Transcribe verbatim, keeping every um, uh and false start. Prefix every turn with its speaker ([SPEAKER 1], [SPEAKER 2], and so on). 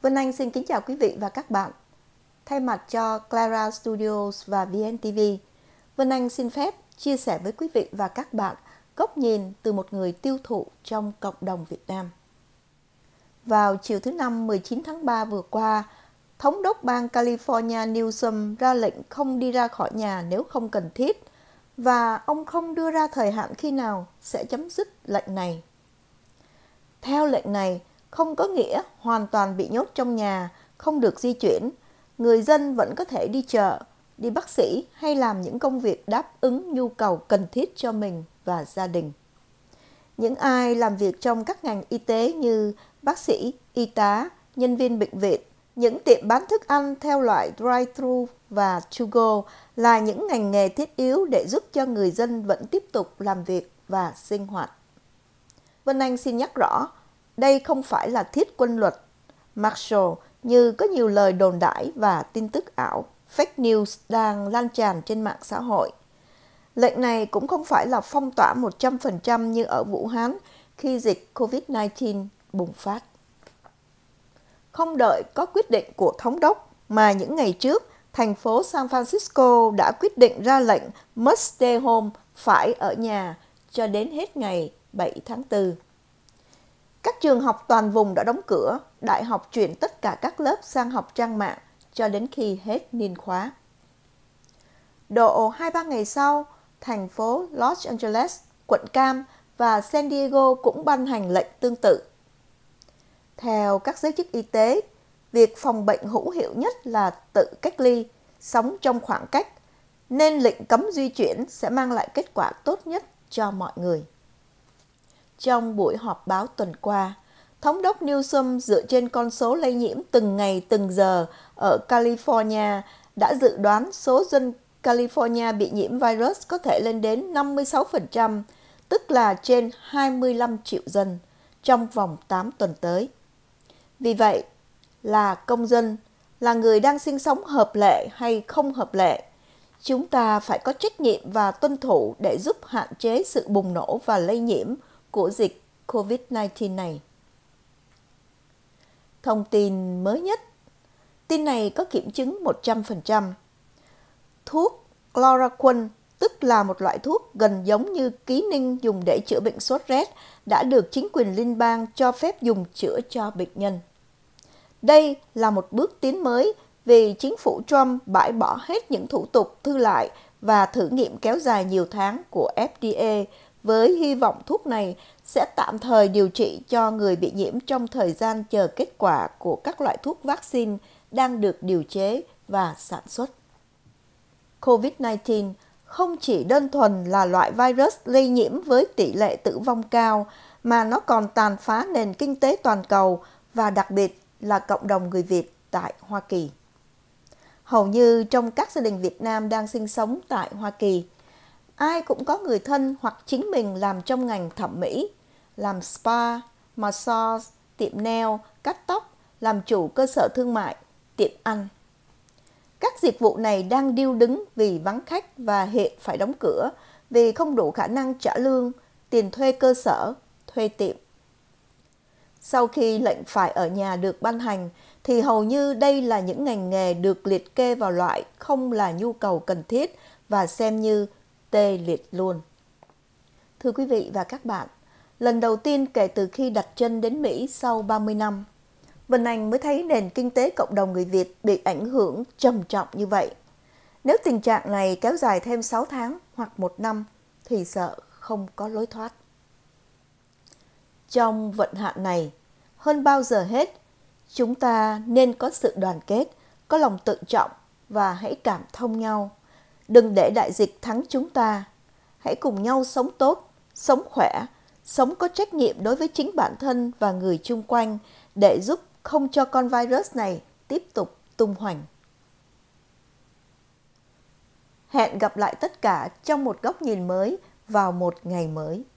[SPEAKER 1] Vân Anh xin kính chào quý vị và các bạn. Thay mặt cho Clara Studios và vê en ti vi, Vân Anh xin phép chia sẻ với quý vị và các bạn góc nhìn từ một người tiêu thụ trong cộng đồng Việt Nam. Vào chiều thứ Năm mười chín tháng ba vừa qua, Thống đốc bang California Newsom ra lệnh không đi ra khỏi nhà nếu không cần thiết, và ông không đưa ra thời hạn khi nào sẽ chấm dứt lệnh này. Theo lệnh này, không có nghĩa hoàn toàn bị nhốt trong nhà, không được di chuyển. Người dân vẫn có thể đi chợ, đi bác sĩ hay làm những công việc đáp ứng nhu cầu cần thiết cho mình và gia đình. Những ai làm việc trong các ngành y tế như bác sĩ, y tá, nhân viên bệnh viện, những tiệm bán thức ăn theo loại drive-thru và to-go là những ngành nghề thiết yếu để giúp cho người dân vẫn tiếp tục làm việc và sinh hoạt. Vân Anh xin nhắc rõ, đây không phải là thiết quân luật Marshall như có nhiều lời đồn đãi và tin tức ảo, fake news đang lan tràn trên mạng xã hội. Lệnh này cũng không phải là phong tỏa một trăm phần trăm như ở Vũ Hán khi dịch covid mười chín bùng phát. Không đợi có quyết định của thống đốc mà những ngày trước, thành phố San Francisco đã quyết định ra lệnh must stay home, phải ở nhà cho đến hết ngày bảy tháng tư. Các trường học toàn vùng đã đóng cửa, đại học chuyển tất cả các lớp sang học trang mạng cho đến khi hết niên khóa. Độ hai ba ngày sau, thành phố Los Angeles, quận Cam và San Diego cũng ban hành lệnh tương tự. Theo các giới chức y tế, việc phòng bệnh hữu hiệu nhất là tự cách ly, sống trong khoảng cách, nên lệnh cấm di chuyển sẽ mang lại kết quả tốt nhất cho mọi người. Trong buổi họp báo tuần qua, Thống đốc Newsom dựa trên con số lây nhiễm từng ngày từng giờ ở California đã dự đoán số dân California bị nhiễm virus có thể lên đến năm mươi sáu phần trăm, tức là trên hai mươi lăm triệu dân, trong vòng tám tuần tới. Vì vậy, là công dân, là người đang sinh sống hợp lệ hay không hợp lệ, chúng ta phải có trách nhiệm và tuân thủ để giúp hạn chế sự bùng nổ và lây nhiễm của dịch covid mười chín này. Thông tin mới nhất. Tin này có kiểm chứng một trăm phần trăm. Thuốc Chloroquine, tức là một loại thuốc gần giống như ký ninh dùng để chữa bệnh sốt rét, đã được chính quyền liên bang cho phép dùng chữa cho bệnh nhân. Đây là một bước tiến mới vì chính phủ Trump bãi bỏ hết những thủ tục thư lại và thử nghiệm kéo dài nhiều tháng của ép đê a với hy vọng thuốc này sẽ tạm thời điều trị cho người bị nhiễm trong thời gian chờ kết quả của các loại thuốc vaccine đang được điều chế và sản xuất. covid mười chín không chỉ đơn thuần là loại virus lây nhiễm với tỷ lệ tử vong cao, mà nó còn tàn phá nền kinh tế toàn cầu và đặc biệt là cộng đồng người Việt tại Hoa Kỳ. Hầu như trong các gia đình Việt Nam đang sinh sống tại Hoa Kỳ, ai cũng có người thân hoặc chính mình làm trong ngành thẩm mỹ, làm spa, massage, tiệm nail, cắt tóc, làm chủ cơ sở thương mại, tiệm ăn. Các dịch vụ này đang điêu đứng vì vắng khách và hiện phải đóng cửa vì không đủ khả năng trả lương, tiền thuê cơ sở, thuê tiệm. Sau khi lệnh phải ở nhà được ban hành, thì hầu như đây là những ngành nghề được liệt kê vào loại không là nhu cầu cần thiết và xem như tê liệt luôn. Thưa quý vị và các bạn, lần đầu tiên kể từ khi đặt chân đến Mỹ sau ba mươi năm, Vân Anh mới thấy nền kinh tế cộng đồng người Việt bị ảnh hưởng trầm trọng như vậy. Nếu tình trạng này kéo dài thêm sáu tháng hoặc một năm thì sợ không có lối thoát. Trong vận hạn này, hơn bao giờ hết, chúng ta nên có sự đoàn kết, có lòng tự trọng và hãy cảm thông nhau. Đừng để đại dịch thắng chúng ta. Hãy cùng nhau sống tốt, sống khỏe, sống có trách nhiệm đối với chính bản thân và người chung quanh để giúp không cho con virus này tiếp tục tung hoành. Hẹn gặp lại tất cả trong một góc nhìn mới vào một ngày mới.